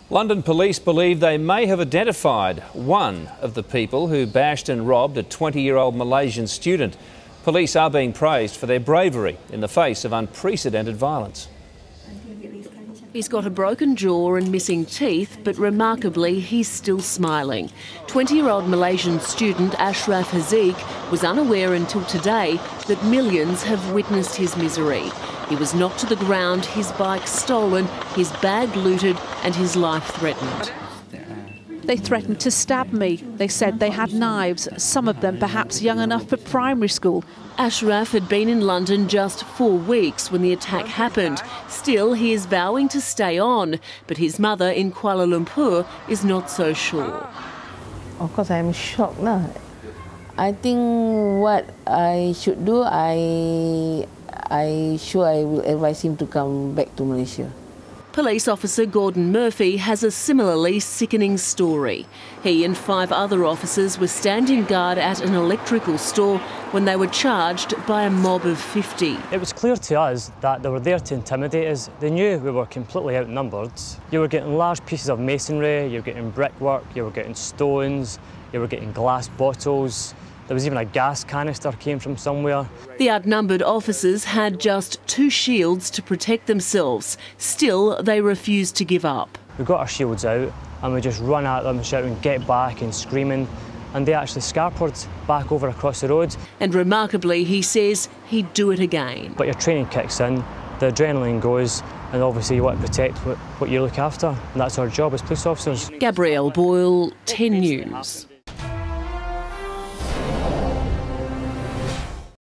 London police believe they may have identified one of the people who bashed and robbed a 20-year-old Malaysian student. Police are being praised for their bravery in the face of unprecedented violence. He's got a broken jaw and missing teeth, but remarkably, he's still smiling. 20-year-old Malaysian student Ashraf Haziq was unaware until today that millions have witnessed his misery. He was knocked to the ground, his bike stolen, his bag looted and his life threatened. They threatened to stab me. They said they had knives, some of them perhaps young enough for primary school. Ashraf had been in London just 4 weeks when the attack happened. Still, he is vowing to stay on, but his mother in Kuala Lumpur is not so sure. Of course, I'm shocked now. I think what I should do, I will advise him to come back to Malaysia. Police officer Gordon Murphy has a similarly sickening story. He and 5 other officers were standing guard at an electrical store when they were charged by a mob of 50. It was clear to us that they were there to intimidate us. They knew we were completely outnumbered. You were getting large pieces of masonry, you were getting brickwork, you were getting stones, you were getting glass bottles. There was even a gas canister came from somewhere. The outnumbered officers had just 2 shields to protect themselves. Still, they refused to give up. We got our shields out and we just run at them shouting, "Get back," and screaming. And they actually scarpered back over across the road. And remarkably, he says he'd do it again. But your training kicks in, the adrenaline goes, and obviously you want to protect what you look after. And that's our job as police officers. Gabrielle Boyle, 10 News.